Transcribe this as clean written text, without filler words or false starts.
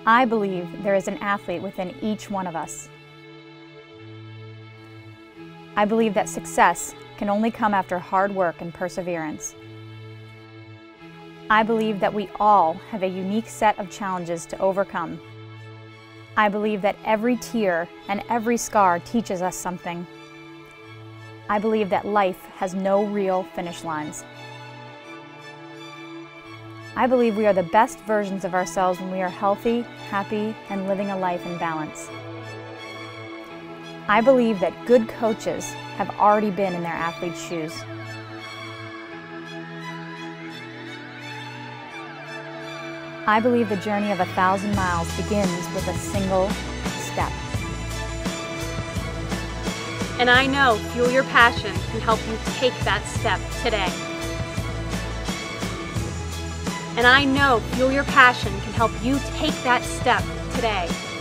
I believe there is an athlete within each one of us. I believe that success can only come after hard work and perseverance. I believe that we all have a unique set of challenges to overcome. I believe that every tear and every scar teaches us something. I believe that life has no real finish lines. I believe we are the best versions of ourselves when we are healthy, happy, and living a life in balance. I believe that good coaches have already been in their athletes' shoes. I believe the journey of 1,000 miles begins with a single step. And I know Fuel Your Passion can help you take that step today. And I know Fuel Your Passion can help you take that step today.